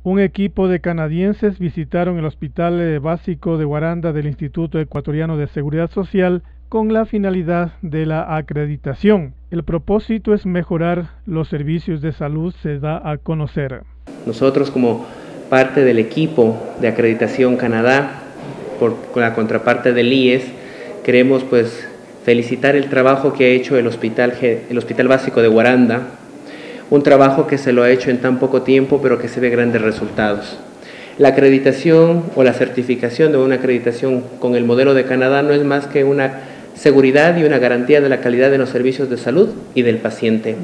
Un equipo de canadienses visitaron el Hospital Básico de Guaranda del Instituto Ecuatoriano de Seguridad Social con la finalidad de la acreditación. El propósito es mejorar los servicios de salud, se da a conocer. Nosotros, como parte del equipo de acreditación Canadá, con la contraparte del IES, queremos felicitar el trabajo que ha hecho el Hospital Básico de Guaranda, un trabajo que se lo ha hecho en tan poco tiempo, pero que se ve grandes resultados. La acreditación o la certificación de una acreditación con el modelo de Canadá no es más que una seguridad y una garantía de la calidad de los servicios de salud y del paciente.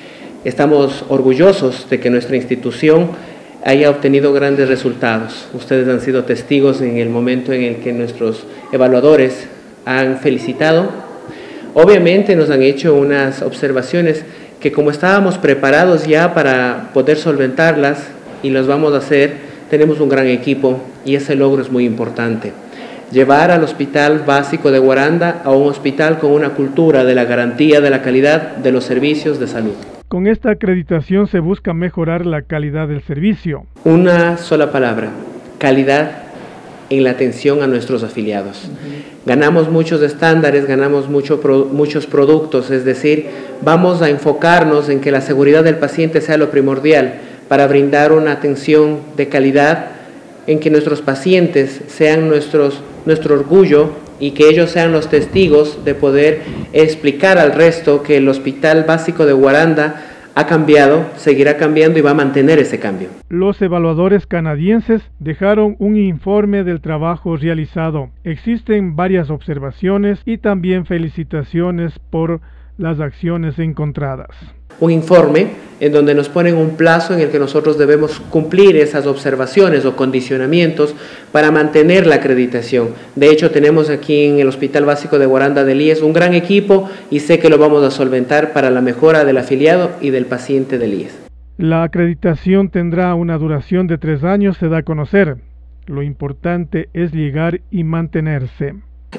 Estamos orgullosos de que nuestra institución haya obtenido grandes resultados. Ustedes han sido testigos en el momento en el que nuestros evaluadores han felicitado. Obviamente nos han hecho unas observaciones que, como estábamos preparados ya para poder solventarlas y los vamos a hacer, tenemos un gran equipo y ese logro es muy importante. Llevar al Hospital Básico de Guaranda a un hospital con una cultura de la garantía de la calidad de los servicios de salud. Con esta acreditación se busca mejorar la calidad del servicio. Una sola palabra: calidad en la atención a nuestros afiliados. Ganamos muchos estándares, ganamos muchos productos, es decir, vamos a enfocarnos en que la seguridad del paciente sea lo primordial para brindar una atención de calidad, en que nuestros pacientes sean nuestro orgullo y que ellos sean los testigos de poder explicar al resto que el Hospital Básico de Guaranda ha cambiado, seguirá cambiando y va a mantener ese cambio. Los evaluadores canadienses dejaron un informe del trabajo realizado. Existen varias observaciones y también felicitaciones por las acciones encontradas. Un informe en donde nos ponen un plazo en el que nosotros debemos cumplir esas observaciones o condicionamientos para mantener la acreditación. De hecho, tenemos aquí en el Hospital Básico de Guaranda del IES un gran equipo y sé que lo vamos a solventar para la mejora del afiliado y del paciente del IES. La acreditación tendrá una duración de 3 años, se da a conocer. Lo importante es llegar y mantenerse.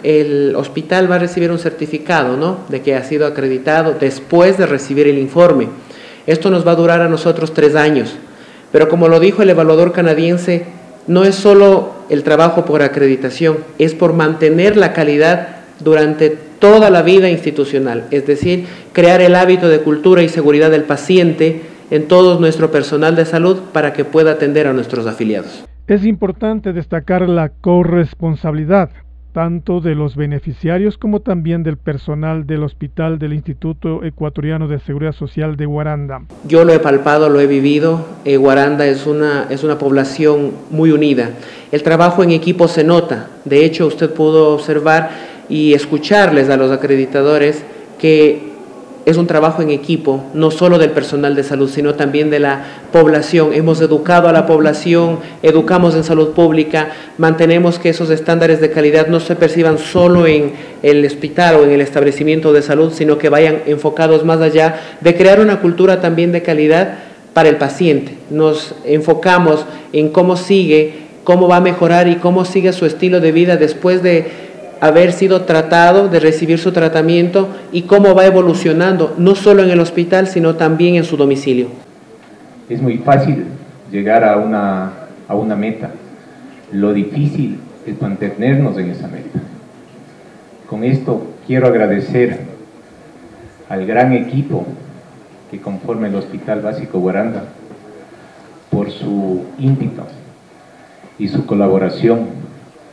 El hospital va a recibir un certificado, ¿no?, de que ha sido acreditado después de recibir el informe. Esto nos va a durar a nosotros 3 años, pero como lo dijo el evaluador canadiense, no es solo el trabajo por acreditación, es por mantener la calidad durante toda la vida institucional, es decir, crear el hábito de cultura y seguridad del paciente en todo nuestro personal de salud para que pueda atender a nuestros afiliados. Es importante destacar la corresponsabilidad tanto de los beneficiarios como también del personal del hospital del Instituto Ecuatoriano de Seguridad Social de Guaranda. Yo lo he palpado, lo he vivido. Guaranda es una población muy unida. El trabajo en equipo se nota. De hecho, usted pudo observar y escucharles a los acreditadores que es un trabajo en equipo, no solo del personal de salud, sino también de la población. Hemos educado a la población, educamos en salud pública, mantenemos que esos estándares de calidad no se perciban solo en el hospital o en el establecimiento de salud, sino que vayan enfocados más allá de crear una cultura también de calidad para el paciente. Nos enfocamos en cómo sigue, cómo va a mejorar y cómo sigue su estilo de vida después de haber sido tratado, de recibir su tratamiento y cómo va evolucionando, no solo en el hospital, sino también en su domicilio. Es muy fácil llegar a una meta. Lo difícil es mantenernos en esa meta. Con esto quiero agradecer al gran equipo que conforma el Hospital Básico Guaranda por su ímpetu y su colaboración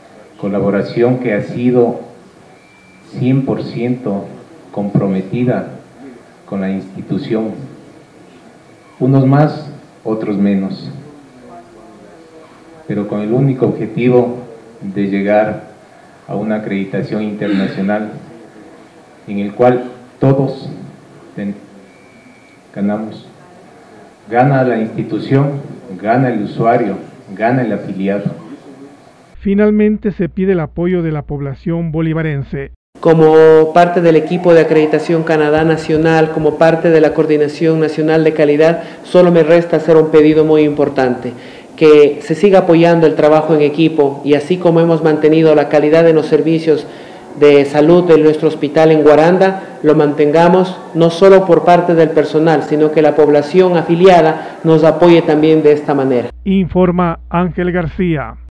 que ha sido 100% comprometida con la institución, unos más, otros menos, pero con el único objetivo de llegar a una acreditación internacional en el cual todos ganamos. Gana la institución, gana el usuario, gana el afiliado. Finalmente se pide el apoyo de la población bolivarense. Como parte del equipo de acreditación Canadá Nacional, como parte de la Coordinación Nacional de Calidad, solo me resta hacer un pedido muy importante: que se siga apoyando el trabajo en equipo y así como hemos mantenido la calidad de los servicios de salud de nuestro hospital en Guaranda lo mantengamos no solo por parte del personal, sino que la población afiliada nos apoye también de esta manera. Informa Ángel García.